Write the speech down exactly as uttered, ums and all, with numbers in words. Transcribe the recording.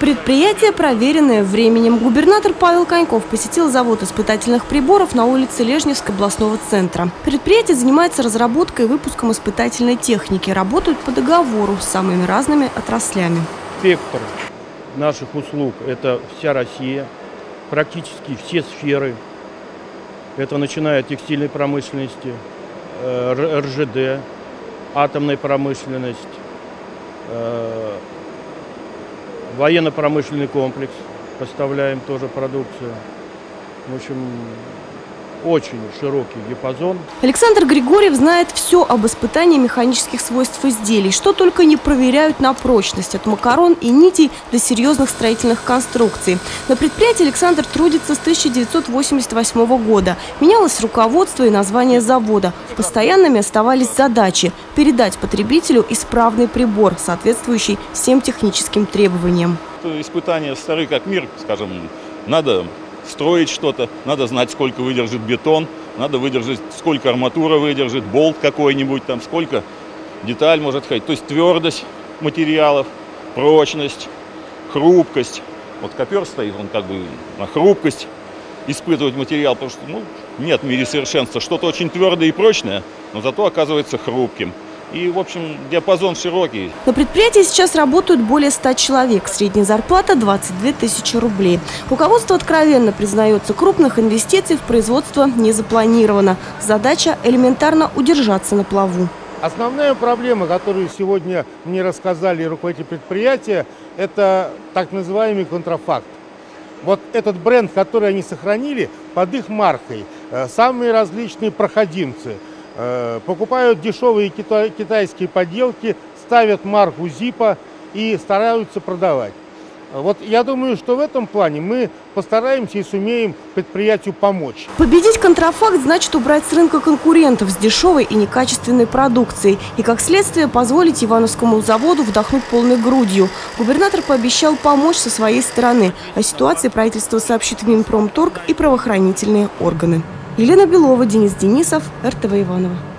Предприятие, проверенное временем. Губернатор Павел Коньков посетил завод испытательных приборов на улице Лежневской областного центра. Предприятие занимается разработкой и выпуском испытательной техники. Работают по договору с самыми разными отраслями. Спектр наших услуг – это вся Россия, практически все сферы. Это начиная от текстильной промышленности, эр жэ дэ, атомной промышленности, военно-промышленный комплекс, поставляем тоже продукцию. В общем, очень широкий диапазон. Александр Григорьев знает все об испытании механических свойств изделий. Что только не проверяют на прочность. От макарон и нитей до серьезных строительных конструкций. На предприятии Александр трудится с тысяча девятьсот восемьдесят восьмого года. Менялось руководство и название завода. Постоянными оставались задачи – передать потребителю исправный прибор, соответствующий всем техническим требованиям. Испытания стары как мир, скажем, надо строить что-то, надо знать, сколько выдержит бетон, надо выдержать, сколько арматура выдержит, болт какой-нибудь, там, сколько деталь может ходить. То есть твердость материалов, прочность, хрупкость. Вот копер стоит, он как бы на хрупкость испытывать материал, потому что ну, нет в мире совершенства. Что-то очень твердое и прочное, но зато оказывается хрупким. И, в общем, диапазон широкий. На предприятии сейчас работают более ста человек. Средняя зарплата – двадцать две тысячи рублей. Руководство откровенно признается, крупных инвестиций в производство не запланировано. Задача – элементарно удержаться на плаву. Основная проблема, которую сегодня мне рассказали руководители предприятия, это так называемый контрафакт. Вот этот бренд, который они сохранили под их маркой, самые различные проходимцы – покупают дешевые китайские подделки, ставят марку зипа и стараются продавать. Вот я думаю, что в этом плане мы постараемся и сумеем предприятию помочь. Победить контрафакт значит убрать с рынка конкурентов с дешевой и некачественной продукцией. И, как следствие, позволить Ивановскому заводу вдохнуть полной грудью. Губернатор пообещал помочь со своей стороны. О ситуации правительство сообщит в Минпромторг и правоохранительные органы. Елена Белова, Денис Денисов, эр тэ вэ Иваново.